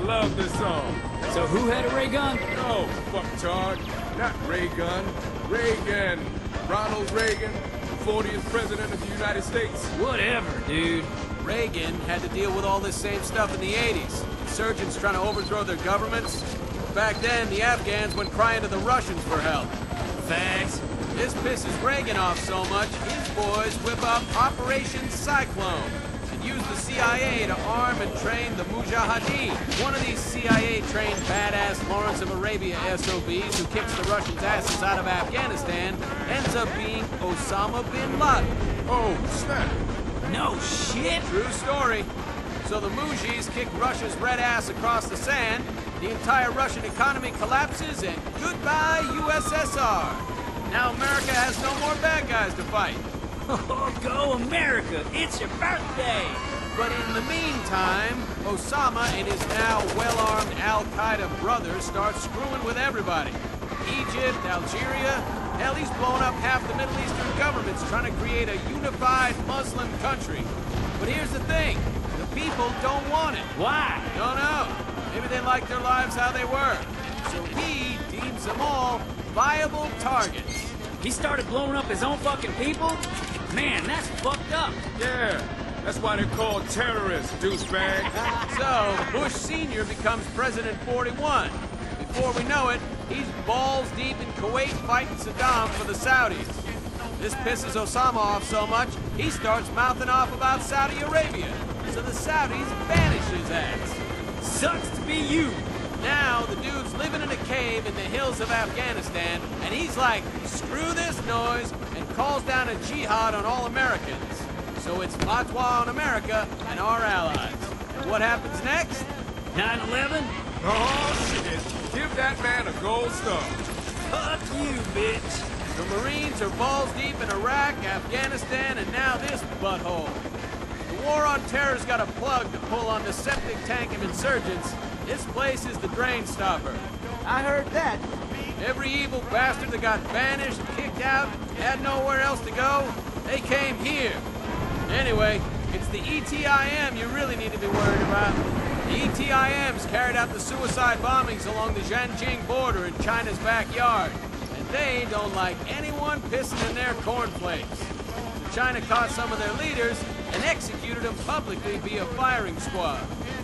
love this song. So who had a ray gun? No, fucktard. Not Ray Gun. Reagan. Ronald Reagan, 40th President of the United States. Whatever, dude. Reagan had to deal with all this same stuff in the 80s. Insurgents trying to overthrow their governments. Back then, the Afghans went crying to the Russians for help. Facts. This pisses Reagan off so much, his boys whip up Operation Cyclone and use the CIA to arm and train the Mujahideen. One of these CIA-trained badass Lawrence of Arabia SOBs who kicks the Russians' asses out of Afghanistan ends up being Osama bin Laden. Oh, snap. No shit. True story. So the Mujis kick Russia's red ass across the sand, the entire Russian economy collapses, and goodbye USSR. Now America has no more bad guys to fight. Oh, go America! It's your birthday! But in the meantime, Osama and his now well-armed Al-Qaeda brothers start screwing with everybody. Egypt, Algeria, hell, he's blown up half the Middle Eastern governments trying to create a unified Muslim country. But here's the thing, the people don't want it. Why? Don't know. Maybe they like their lives how they were. So he deems them all viable targets. He started blowing up his own fucking people? Man, that's fucked up. Yeah, that's why they're called terrorists, douchebag. So, Bush Sr. becomes President 41. Before we know it, he's balls deep in Kuwait fighting Saddam for the Saudis. This pisses Osama off so much, he starts mouthing off about Saudi Arabia. So the Saudis banish his ass. Sucks to be you. Now, the dude's living in a cave in the hills of Afghanistan, and he's like, screw this noise, and calls down a jihad on all Americans. So it's fatwa on America and our allies. And what happens next? 9/11? Oh, shit. Give that man a gold star. Fuck you, bitch. The Marines are balls deep in Iraq, Afghanistan, and now this butthole. The war on terror's got a plug to pull on the septic tank of insurgents. This place is the drain stopper. I heard that. Every evil bastard that got banished, kicked out, had nowhere else to go, they came here. Anyway, it's the ETIM you really need to be worried about. The ETIMs carried out the suicide bombings along the Zhanjiang border in China's backyard. And they don't like anyone pissing in their cornflakes. So China caught some of their leaders and executed them publicly via firing squad.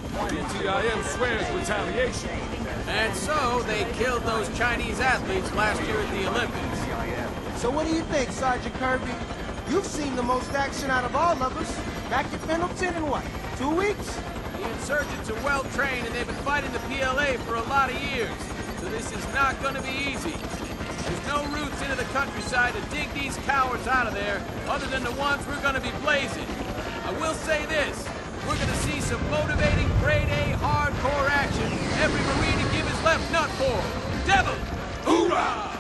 ETIM swears retaliation. And so they killed those Chinese athletes last year at the Olympics. So what do you think, Sergeant Kirby? You've seen the most action out of all of us. Back at Pendleton in what, 2 weeks? The insurgents are well trained and they've been fighting the PLA for a lot of years. So this is not going to be easy. There's no routes into the countryside to dig these cowards out of there other than the ones we're going to be blazing. I will say this. We're gonna see some motivating grade A hardcore action. Every Marine to give his left nut for. Devil! Hoorah!